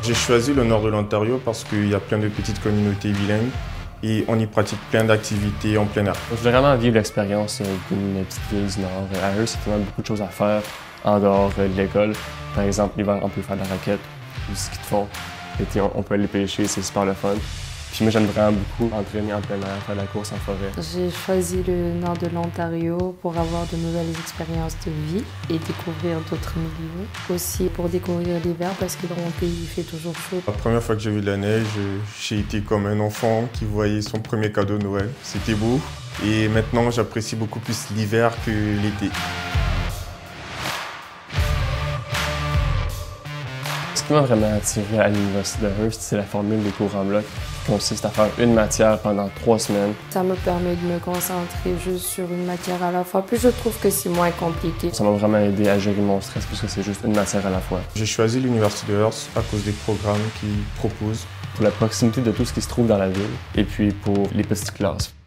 J'ai choisi le nord de l'Ontario parce qu'il y a plein de petites communautés bilingues et on y pratique plein d'activités en plein air. Je voulais vraiment vivre l'expérience d'une petite ville du Nord. À Hearst, il y a vraiment beaucoup de choses à faire en dehors de l'école. Par exemple, l'hiver, on peut faire de la raquette, du ski de fond. L'été, on peut aller pêcher, c'est super le fun. Puis moi, j'aime vraiment beaucoup m'entraîner en plein air, faire de la course en forêt. J'ai choisi le nord de l'Ontario pour avoir de nouvelles expériences de vie et découvrir d'autres milieux. Aussi pour découvrir l'hiver parce que dans mon pays, il fait toujours chaud. La première fois que j'ai vu la neige, j'ai été comme un enfant qui voyait son premier cadeau de Noël. C'était beau. Et maintenant, j'apprécie beaucoup plus l'hiver que l'été. Ce qui m'a vraiment attiré à l'Université de Hearst, c'est la formule des cours en bloc, qui consiste à faire une matière pendant 3 semaines. Ça me permet de me concentrer juste sur une matière à la fois. Puis je trouve que c'est moins compliqué. Ça m'a vraiment aidé à gérer mon stress parce que c'est juste une matière à la fois. J'ai choisi l'Université de Hearst à cause des programmes qu'ils proposent. Pour la proximité de tout ce qui se trouve dans la ville et puis pour les petites classes.